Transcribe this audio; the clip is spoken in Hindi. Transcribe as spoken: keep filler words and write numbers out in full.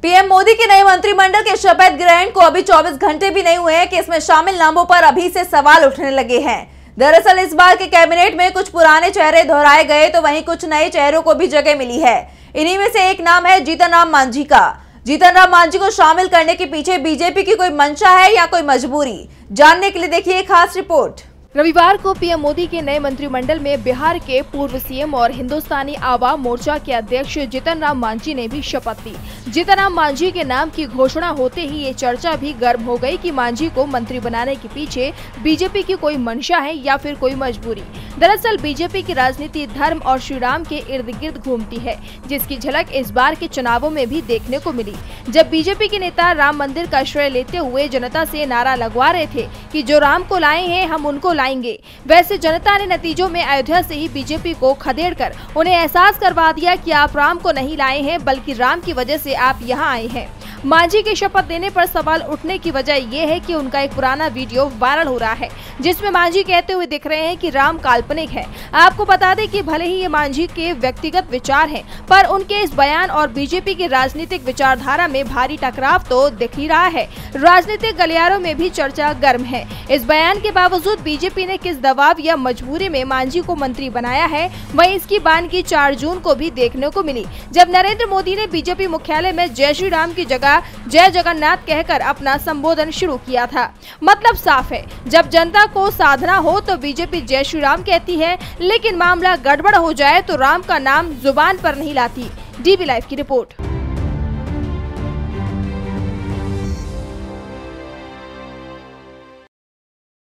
पीएम मोदी के नए मंत्रिमंडल के शपथ ग्रहण को अभी चौबीस घंटे भी नहीं हुए हैं कि इसमें शामिल नामों पर अभी से सवाल उठने लगे हैं। दरअसल इस बार के कैबिनेट में कुछ पुराने चेहरे दोहराए गए तो वहीं कुछ नए चेहरों को भी जगह मिली है। इन्हीं में से एक नाम है जीतन राम मांझी का। जीतन राम मांझी को शामिल करने के पीछे बीजेपी की कोई मंशा है या कोई मजबूरी, जानने के लिए देखिए एक खास रिपोर्ट। रविवार को पीएम मोदी के नए मंत्रिमंडल में बिहार के पूर्व सीएम और हिंदुस्तानी आवाम मोर्चा के अध्यक्ष जीतन राम मांझी ने भी शपथ ली। जीतन राम मांझी के नाम की घोषणा होते ही ये चर्चा भी गर्म हो गई कि मांझी को मंत्री बनाने के पीछे बीजेपी की कोई मंशा है या फिर कोई मजबूरी। दरअसल बीजेपी की राजनीति धर्म और श्री राम के इर्द गिर्द घूमती है, जिसकी झलक इस बार के चुनावों में भी देखने को मिली, जब बीजेपी के नेता राम मंदिर का श्रेय लेते हुए जनता से नारा लगवा रहे थे कि जो राम को लाए हैं हम उनको लाएंगे। वैसे जनता ने नतीजों में अयोध्या से ही बीजेपी को खदेड़कर उन्हें एहसास करवा दिया कि आप राम को नहीं लाए हैं बल्कि राम की वजह से आप यहाँ आए हैं। मांझी के शपथ देने पर सवाल उठने की वजह ये है कि उनका एक पुराना वीडियो वायरल हो रहा है, जिसमें मांझी कहते हुए दिख रहे हैं कि राम काल्पनिक है। आपको बता दें कि भले ही ये मांझी के व्यक्तिगत विचार हैं, पर उनके इस बयान और बीजेपी की राजनीतिक विचारधारा में भारी टकराव तो दिख ही रहा है। राजनीतिक गलियारों में भी चर्चा गर्म है। इस बयान के बावजूद बीजेपी ने किस दबाव या मजबूरी में मांझी को मंत्री बनाया है, वहीं इसकी बानगी चार जून को भी देखने को मिली, जब नरेंद्र मोदी ने बीजेपी मुख्यालय में जय श्री राम की जगह जय जगन्नाथ कहकर अपना संबोधन शुरू किया था। मतलब साफ है, जब जनता को साधना हो तो बीजेपी जय श्री राम कहती है, लेकिन मामला गड़बड़ हो जाए तो राम का नाम जुबान पर नहीं लाती। डीबी लाइव की रिपोर्ट।